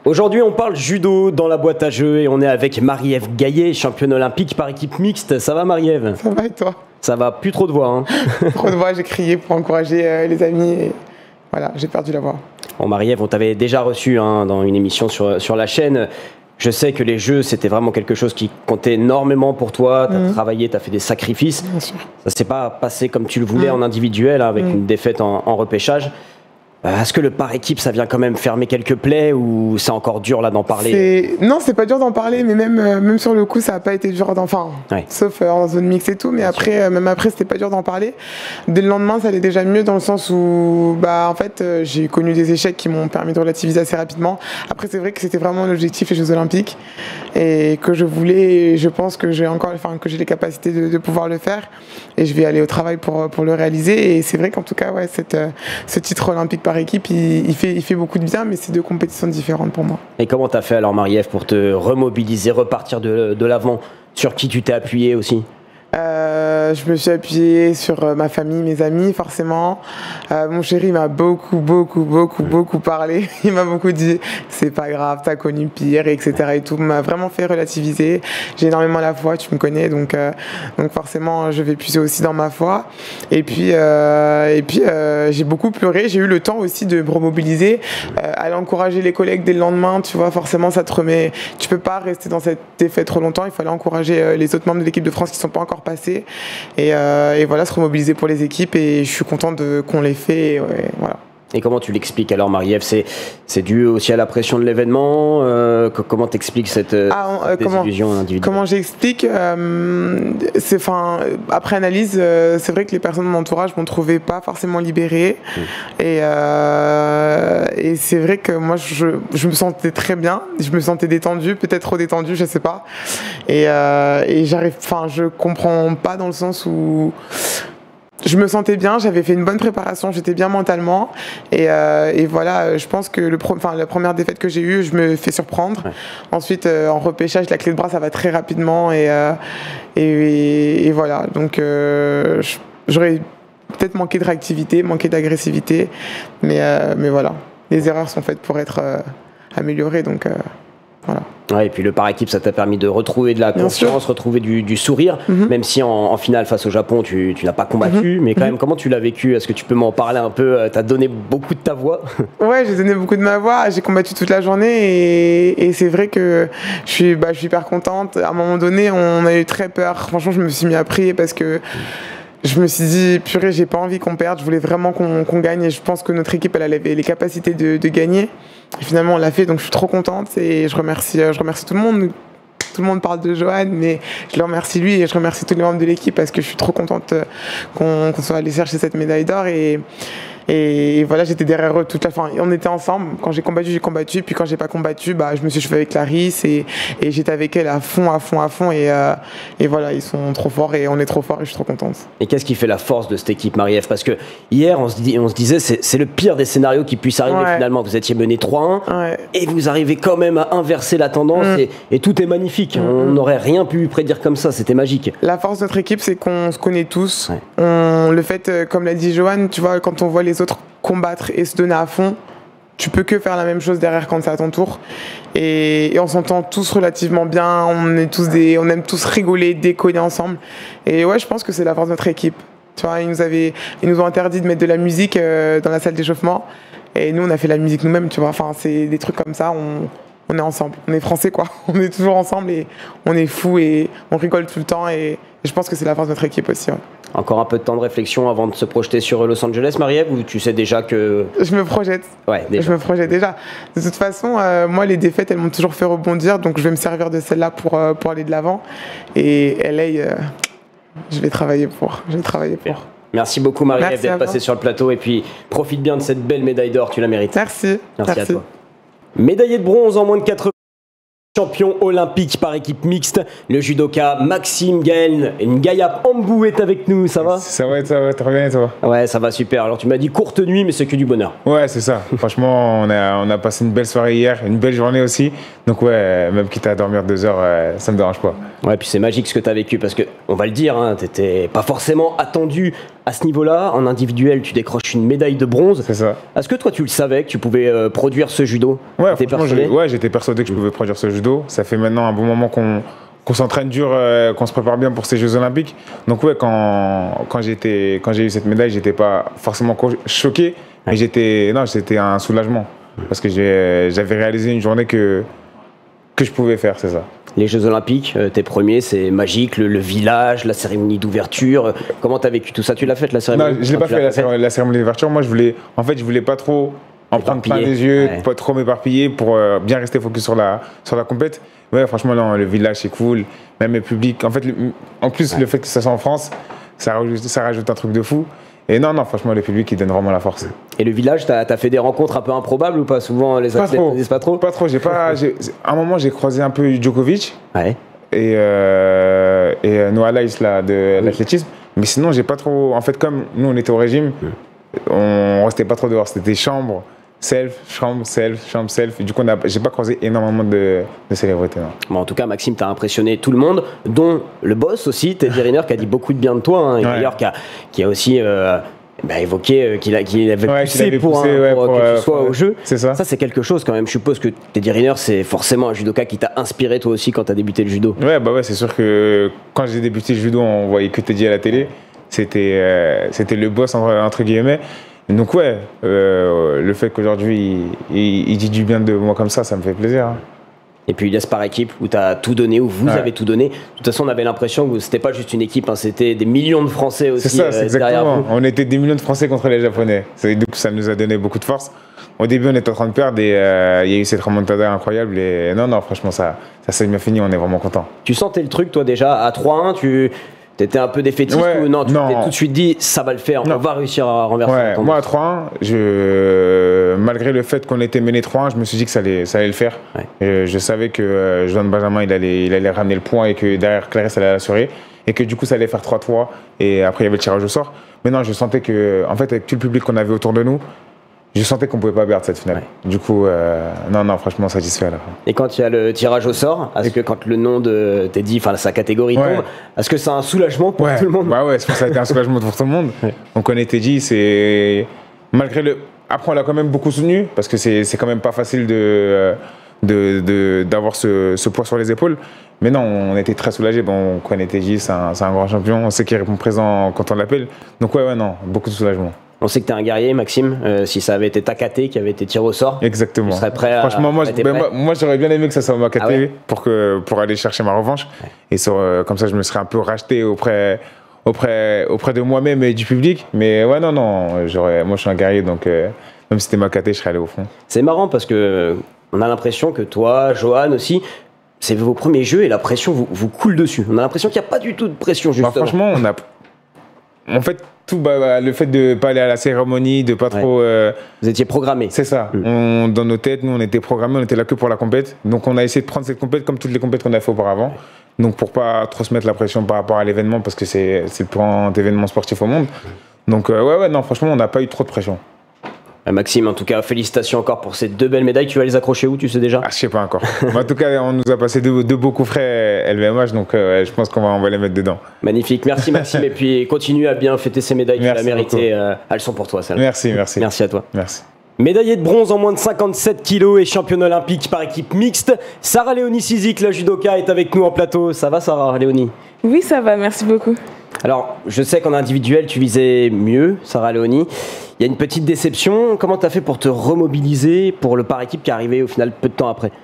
Aujourd'hui, on parle judo dans la boîte à jeux et on est avec Marie-Ève Gaillet, championne olympique par équipe mixte. Ça va, Marie-Ève? Ça va et toi? Ça va, plus trop de voix. Hein. Trop de voix, j'ai crié pour encourager les amis et voilà, j'ai perdu la voix. Bon, Marie-Ève, on t'avait déjà reçu dans une émission sur la chaîne. Je sais que les jeux, c'était vraiment quelque chose qui comptait énormément pour toi. Tu as travaillé, tu as fait des sacrifices. Bien sûr. Ça ne s'est pas passé comme tu le voulais en individuel, avec une défaite en repêchage. Est-ce que le par équipe, ça vient quand même fermer quelques plaies ou c'est encore dur là d'en parler? Non, c'est pas dur d'en parler, mais même sur le coup, ça n'a pas été dur sauf en zone mixte et tout, mais après, même après, c'était pas dur d'en parler. Dès le lendemain, ça allait déjà mieux dans le sens où, en fait, j'ai connu des échecs qui m'ont permis de relativiser assez rapidement. Après, c'est vrai que c'était vraiment l'objectif les Jeux Olympiques et que je voulais, je pense que j'ai les capacités de pouvoir le faire et je vais aller au travail pour le réaliser. Et c'est vrai qu'en tout cas, ouais, ce titre olympique par équipe, il fait beaucoup de bien, mais c'est deux compétitions différentes pour moi. Et comment tu as fait alors, Marie-Ève, pour te remobiliser, repartir de l'avant? Sur qui tu t'es appuyé aussi? Je me suis appuyée sur ma famille, mes amis, forcément. Mon chéri m'a beaucoup parlé. Il m'a beaucoup dit c'est pas grave, t'as connu pire, etc. et tout. M'a vraiment fait relativiser. J'ai énormément la foi, tu me connais, donc forcément je vais puiser aussi dans ma foi. Et puis j'ai beaucoup pleuré. J'ai eu le temps aussi de me remobiliser, aller encourager les collègues dès le lendemain. Tu vois, forcément ça te remet. Tu peux pas rester dans cette défaite trop longtemps. Il fallait encourager les autres membres de l'équipe de France qui sont pas encore passés et voilà, se remobiliser pour les équipes et je suis content qu'on l'ait fait et voilà. Et comment tu l'expliques alors, Marie-Ève? C'est dû aussi à la pression de l'événement? Comment t'expliques cette désillusion individuelle? Comment j'explique? Après analyse, c'est vrai que les personnes de mon entourage m'ont trouvé pas forcément libérée. Et c'est vrai que moi, je me sentais très bien. Je me sentais détendue, peut-être trop détendue, je sais pas. Et je comprends pas dans le sens où je me sentais bien, j'avais fait une bonne préparation, j'étais bien mentalement et voilà, je pense que la première défaite que j'ai eue, je me fais surprendre. Ouais. Ensuite, en repêchage, la clé de bras, ça va très rapidement et voilà. Donc, j'aurais peut-être manqué de réactivité, manqué d'agressivité, mais voilà, les erreurs sont faites pour être améliorées, donc voilà. Ouais, et puis le par équipe, ça t'a permis de retrouver de la confiance, retrouver du sourire, même si en finale face au Japon, tu n'as pas combattu, mais quand même, comment tu l'as vécu? Est-ce que tu peux m'en parler un peu? Tu as donné beaucoup de ta voix? Ouais, j'ai donné beaucoup de ma voix, j'ai combattu toute la journée et c'est vrai que je suis hyper contente. À un moment donné, on a eu très peur. Franchement, je me suis mis à prier parce que je me suis dit, purée, j'ai pas envie qu'on perde, je voulais vraiment qu'on gagne et je pense que notre équipe, elle avait les capacités de gagner. Et finalement, on l'a fait, donc je suis trop contente et je remercie tout le monde. Tout le monde parle de Johan, mais je le remercie lui et je remercie tous les membres de l'équipe parce que je suis trop contente qu'on soit allé chercher cette médaille d'or et voilà, j'étais derrière eux toute la fin. On était ensemble. Quand j'ai combattu. Puis quand j'ai pas combattu, je me suis chauffé avec Clarisse et j'étais avec elle à fond. Et voilà, ils sont trop forts et on est trop forts et je suis trop contente. Et qu'est-ce qui fait la force de cette équipe, Marie-Ève? Parce que hier, on se disait, c'est le pire des scénarios qui puisse arriver finalement. Vous étiez mené 3-1 et vous arrivez quand même à inverser la tendance et tout est magnifique. On n'aurait rien pu prédire comme ça. C'était magique. La force de notre équipe, c'est qu'on se connaît tous. Le fait, comme l'a dit Johan, tu vois, quand on voit les autres combattre et se donner à fond, tu peux que faire la même chose derrière quand c'est à ton tour et on s'entend tous relativement bien, on aime tous rigoler, déconner ensemble et ouais, je pense que c'est la force de notre équipe. Tu vois, ils nous ont interdit de mettre de la musique dans la salle d'échauffement et nous on a fait la musique nous-mêmes, tu vois, enfin c'est des trucs comme ça, on est ensemble, on est français quoi, on est toujours ensemble et on est fous et on rigole tout le temps et je pense que c'est la force de notre équipe aussi. Ouais. Encore un peu de temps de réflexion avant de se projeter sur Los Angeles, Marie-Ève, ou tu sais déjà que... Je me projette. Ouais, déjà. Je me projette déjà. De toute façon, moi, les défaites, elles m'ont toujours fait rebondir, donc je vais me servir de celle-là pour aller de l'avant. Et LA, je vais travailler pour. Merci beaucoup, Marie-Ève, d'être passée sur le plateau et puis profite bien de cette belle médaille d'or, tu la mérites. Merci. Merci à toi. Médaillée de bronze en moins de 4 Champion olympique par équipe mixte, le judoka Maxime Gaël Ngaya Ambou est avec nous, ça va? Ça va, t'as bien et toi? Ouais, ça va super. Alors tu m'as dit courte nuit, mais c'est que du bonheur. Ouais, c'est ça. Franchement, on a passé une belle soirée hier, une belle journée aussi. Donc ouais, même quitte à dormir 2 heures, ça me dérange pas. Ouais, puis c'est magique ce que t'as vécu, parce que, on va le dire, hein, t'étais pas forcément attendu à ce niveau-là. En individuel, tu décroches une médaille de bronze. C'est ça. Est-ce que toi tu le savais que tu pouvais produire ce judo? Ouais, j'étais persuadé que je pouvais produire ce judo. Ça fait maintenant un bon moment qu'on s'entraîne dur, qu'on se prépare bien pour ces Jeux Olympiques. Donc ouais, quand j'ai eu cette médaille, j'étais pas forcément choqué, mais c'était un soulagement parce que j'avais réalisé une journée que je pouvais faire, c'est ça. Les Jeux Olympiques, tes premiers, c'est magique, le village, la cérémonie d'ouverture. Comment t'as vécu tout ça? Tu l'as faite la cérémonie? Non, je l'ai pas fait la cérémonie d'ouverture. Moi, je voulais pas trop en prendre plein les yeux, pas trop m'éparpiller pour bien rester focus sur la compète. Ouais, franchement, non, le village c'est cool, même le public. En fait, en plus, le fait que ça soit en France, ça rajoute un truc de fou. Et non, franchement, le public, il donne vraiment la force. Et le village, t'as fait des rencontres un peu improbables ou pas? Souvent, les athlètes ne disent pas trop. Pas trop. À un moment, j'ai croisé un peu Djokovic et Noah Lyles là, de l'athlétisme. Mais sinon, j'ai pas trop. En fait, comme nous, on était au régime, on restait pas trop dehors. C'était chambre, chambre, self. Et du coup, j'ai pas croisé énormément de célébrités. Bon, en tout cas, Maxime, t'as impressionné tout le monde, dont le boss aussi, Teddy Riner, qui a dit beaucoup de bien de toi, hein, et d'ailleurs qui a aussi évoqué qu'il avait poussé pour que tu sois au jeu. C'est ça. Ça, c'est quelque chose quand même. Je suppose que Teddy Riner, c'est forcément un judoka qui t'a inspiré toi aussi quand t'as débuté le judo. Ouais, c'est sûr que quand j'ai débuté le judo, on voyait que Teddy à la télé. C'était le boss entre guillemets. Donc ouais, le fait qu'aujourd'hui il dit du bien de moi comme ça me fait plaisir. Hein. Et puis l'IS par équipe où tu as tout donné, où vous avez tout donné. De toute façon, on avait l'impression que c'était pas juste une équipe, hein, c'était des millions de Français aussi. C'est ça, c'est exactement. On était des millions de Français contre les Japonais. Donc ça nous a donné beaucoup de force. Au début, on était en train de perdre et il y a eu cette remontada incroyable. Et non, franchement, ça s'est bien fini, on est vraiment content. Tu sentais le truc, toi, déjà, à 3-1, t'étais un peu défaitiste ou non, tu t'es tout de suite dit ça va le faire, on va réussir à renverser la tendance. Moi à 3-1, malgré le fait qu'on était mené 3-1, je me suis dit que ça allait le faire. Je savais que Joanne Benjamin il allait ramener le point et que derrière Clarisse allait l'assurer et que du coup ça allait faire 3-3 et après il y avait le tirage au sort. Mais non, je sentais que en fait avec tout le public qu'on avait autour de nous, je sentais qu'on ne pouvait pas perdre cette finale. Du coup, non, franchement satisfait à la fin. Et quand il y a le tirage au sort, est-ce que quand le nom de Teddy, enfin sa catégorie tombe, est-ce que c'est un soulagement pour tout le monde? Ça a été un soulagement pour tout le monde. On connaît Teddy, c'est malgré le. Après, on l'a quand même beaucoup soutenu parce que c'est quand même pas facile d'avoir ce poids sur les épaules. Mais non, on était très soulagés. Bon, on connaît Teddy, c'est un grand champion. On sait qu'il répond présent quand on l'appelle. Donc non, beaucoup de soulagement. On sait que tu es un guerrier, Maxime. Si ça avait été Takaté qui avait été tiré au sort, exactement. Tu serais prêt à. Franchement, moi j'aurais bien aimé que ça soit Takaté pour aller chercher ma revanche. Et comme ça, je me serais un peu racheté auprès de moi-même et du public. Mais non, moi je suis un guerrier, donc même si c'était Takaté, je serais allé au fond. C'est marrant parce que on a l'impression que toi, Johan aussi, c'est vos premiers jeux et la pression vous coule dessus. On a l'impression qu'il n'y a pas du tout de pression, justement. Franchement, en fait, le fait de ne pas aller à la cérémonie, de pas trop. Vous étiez programmé. C'est ça. Dans nos têtes, nous, on était programmés, on était là que pour la compète. Donc, on a essayé de prendre cette compète comme toutes les compètes qu'on a fait auparavant. Donc, pour pas trop se mettre la pression par rapport à l'événement, parce que c'est le plus grand événement sportif au monde. Donc, non, franchement, on n'a pas eu trop de pression. Maxime, en tout cas, félicitations encore pour ces 2 belles médailles. Tu vas les accrocher où, tu sais déjà? Je sais pas encore. En tout cas, on nous a passé deux beaux coups frais LVMH, donc je pense qu'on va les mettre dedans. Magnifique. Merci Maxime, et puis continue à bien fêter ces médailles. Merci, tu l'as mérité. Elles sont pour toi, celles-là. Merci. Merci à toi. Merci. Médaillée de bronze en moins de 57 kilos et championne olympique par équipe mixte, Sarah Léonie Cizik, la judoka, est avec nous en plateau. Ça va, Sarah Léonie? Oui, ça va, merci beaucoup. Alors, je sais qu'en individuel, tu visais mieux, Sarah Léonie. Il y a une petite déception. Comment tu as fait pour te remobiliser pour le par équipe qui est arrivé au final peu de temps après?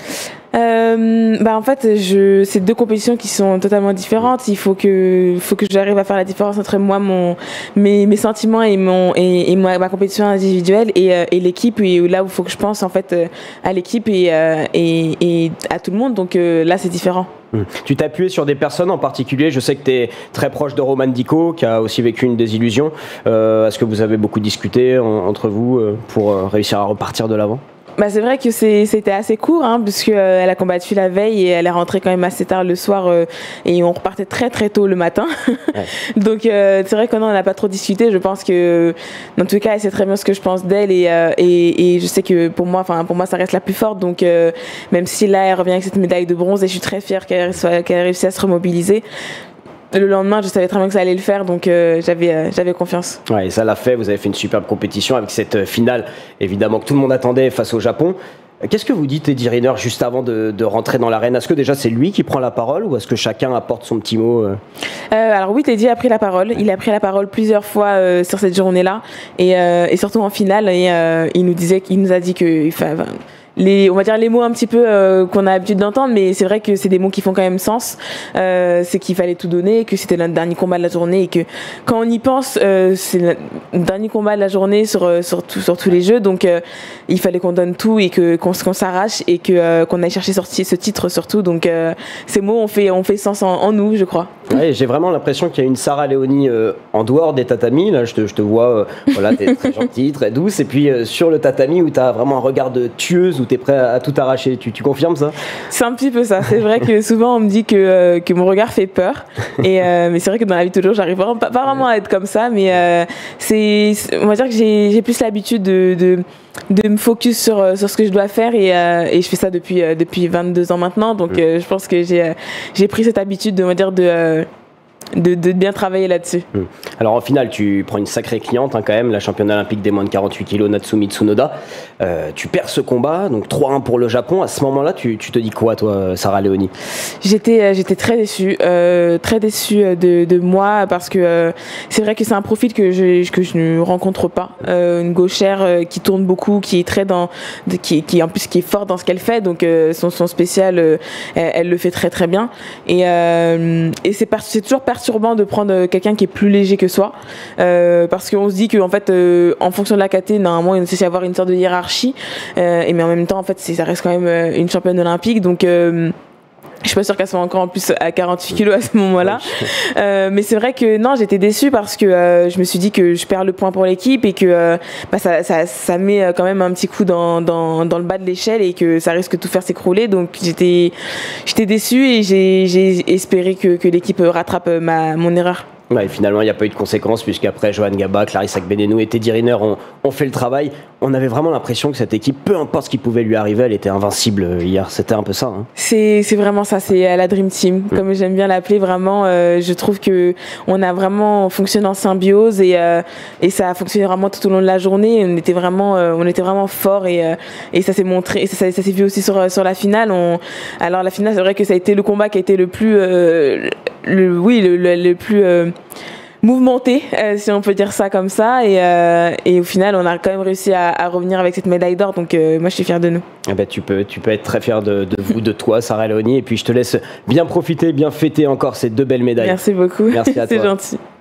En fait, c'est 2 compétitions qui sont totalement différentes. Il faut que j'arrive à faire la différence entre moi, mes sentiments et ma compétition individuelle et l'équipe. Et là où il faut que je pense en fait à l'équipe et à tout le monde. Donc là, c'est différent. Tu t'es appuyé sur des personnes en particulier. Je sais que tu es très proche de Roman Dico, qui a aussi vécu une désillusion. Est-ce que vous avez beaucoup discuté entre vous pour réussir à repartir de l'avant? Bah, c'est vrai que c'était assez court, hein, puisqu'elle a combattu la veille et elle est rentrée quand même assez tard le soir et on repartait très très tôt le matin. Ouais. Donc c'est vrai qu'on n'a pas trop discuté. Je pense que, dans tout cas, elle sait très bien ce que je pense d'elle et je sais que pour moi, ça reste la plus forte. Donc même si là, elle revient avec cette médaille de bronze et je suis très fière qu'elle ait réussi à se remobiliser. Le lendemain, je savais très bien que ça allait le faire, donc j'avais confiance. Ouais, et ça l'a fait. Vous avez fait une superbe compétition avec cette finale, évidemment, que tout le monde attendait face au Japon. Qu'est-ce que vous dites, Teddy Riner, juste avant de rentrer dans l'arène? Est-ce que déjà c'est lui qui prend la parole ou est-ce que chacun apporte son petit mot Alors oui, Teddy a pris la parole. Il a pris la parole plusieurs fois sur cette journée-là et surtout en finale. Et il nous a dit que... on va dire les mots un petit peu qu'on a l'habitude d'entendre, mais c'est vrai que c'est des mots qui font quand même sens. C'est qu'il fallait tout donner, que c'était notre dernier combat de la journée et que quand on y pense, c'est le dernier combat de la journée sur tous les jeux. Donc il fallait qu'on donne tout et qu'on s'arrache et qu'on aille chercher ce titre surtout. Donc ces mots ont fait sens en nous, je crois. Ouais, j'ai vraiment l'impression qu'il y a une Sarah Léonie en dehors des tatamis. Là, je te vois, voilà, t'es très gentille, très douce. Et puis sur le tatami où t'as vraiment un regard de tueuse, où t'es prêt à tout arracher. Tu confirmes ça? C'est un petit peu ça. C'est vrai que souvent on me dit que mon regard fait peur. Mais c'est vrai que dans la vie de tous les jours, j'arrive pas vraiment à être comme ça. Mais on va dire que j'ai plus l'habitude de me focus sur ce que je dois faire et je fais ça depuis 22 ans maintenant. Donc je pense que j'ai pris cette habitude on va dire de bien travailler là-dessus. Alors en finale, tu prends une sacrée cliente quand même, la championne olympique des moins de 48 kg, Natsumi Tsunoda. Tu perds ce combat, donc 3-1 pour le Japon. À ce moment-là, tu te dis quoi, toi, Sarah Léonie? J'étais très déçue de moi parce que c'est vrai que c'est un profil que je ne rencontre pas. Une gauchère qui tourne beaucoup, qui est qui est forte dans ce qu'elle fait, donc son spécial, elle le fait très très bien. Et c'est toujours perturbant de prendre quelqu'un qui est plus léger que soi parce qu'on se dit qu'en fait en fonction de la caté normalement il doit y avoir une sorte de hiérarchie mais en même temps en fait ça reste quand même une championne olympique donc je suis pas sûre qu'elle soit encore en plus à 48 kilos à ce moment-là. Mais c'est vrai que non, j'étais déçue parce que je me suis dit que je perds le point pour l'équipe et que ça met quand même un petit coup dans le bas de l'échelle et que ça risque de tout faire s'écrouler. Donc j'étais déçue et j'ai espéré que l'équipe rattrape mon erreur. Ouais, finalement, il n'y a pas eu de conséquences puisqu'après, Johan Gaba, Clarisse Agbenenou et Teddy Riner ont fait le travail. On avait vraiment l'impression que cette équipe, peu importe ce qui pouvait lui arriver, elle était invincible hier. C'était un peu ça. Hein. C'est vraiment ça, c'est la Dream Team, comme j'aime bien l'appeler. Vraiment, je trouve qu'on a vraiment fonctionné en symbiose et ça a fonctionné vraiment tout au long de la journée. On était vraiment forts et ça s'est montré, et ça s'est vu aussi sur la finale. Alors la finale, c'est vrai que ça a été le combat qui a été le plus le plus mouvementé, si on peut dire ça comme ça, et au final on a quand même réussi à revenir avec cette médaille d'or, donc moi je suis fière de nous. Eh ben, tu peux être très fière de vous, de toi, Sarah Léonie, et puis je te laisse bien profiter, bien fêter encore ces 2 belles médailles. Merci beaucoup. Merci à toi. C'est gentil.